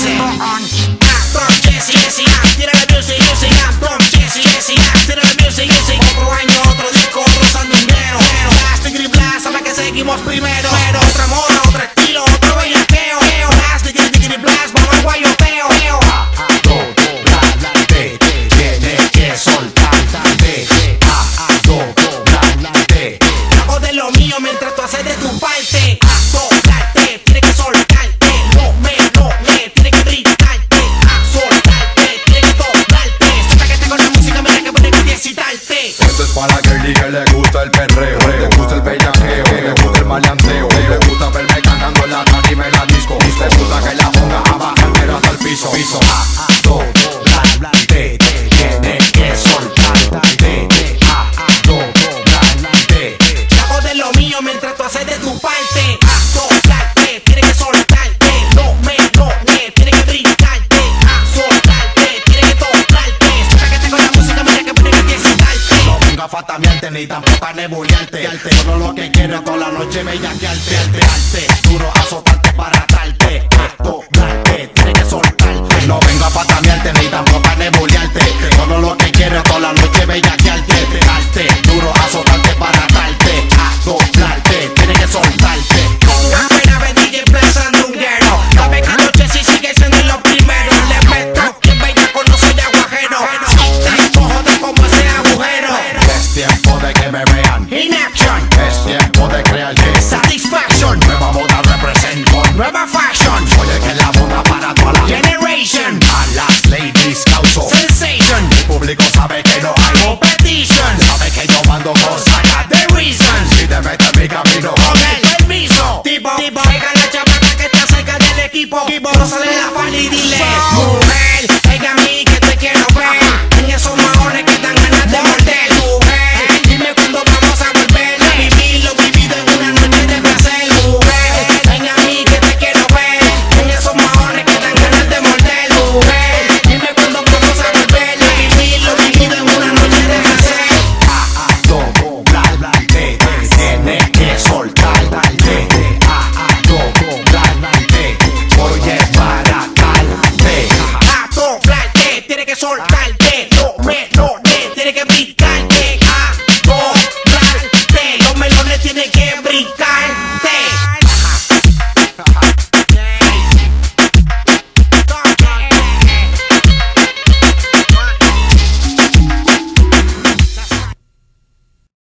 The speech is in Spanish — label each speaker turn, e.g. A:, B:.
A: dice Tom Jesse, tira la music, Tom Jesse, tira la music. Otro año, otro disco, otro sandungueo. Plastic y Blast, sabe que seguimos primero. Pero otra moda, otro estilo, otro bellaqueo. Plastic y Blast, vamos al guayoteo.
B: Doblante, tiene que soltarte. Doblante.
A: Yo hago de lo mío mientras tú haces de tu parte. Doblante, tiene que soltarte. No me, tiene que gritarte. Soltarte, tiene que doblarte. Siempre que tengo la música, mira que puede que excitarte.
B: Esto es para la girlie que le gusta el perreo, le gusta el bellaqueo, le gusta el maleanteo, le gusta verme cantando en la tarima en la disco, le gusta que la ponga a bajar hasta el piso. Doblante, tiene que soltarte. Doblante.
A: Yo hago de lo mío mientras tú haces de tu parte. Doblarte, tiene que soltarte. No me, tiene que gritarte. Soltarte, tiene que doblarte. Siempre que tengo la música, mira que puede que excitarte.
B: No venga a fatamearte ni tampoco a nebulearte. Todo lo que quiero toda la noche bellaquearte. Duro azotarte para atarte. Doblarte, tiene que soltarte. No venga a fatamearte ni tampoco a nebulearte. Todo lo que quiero toda la noche bellaquearte.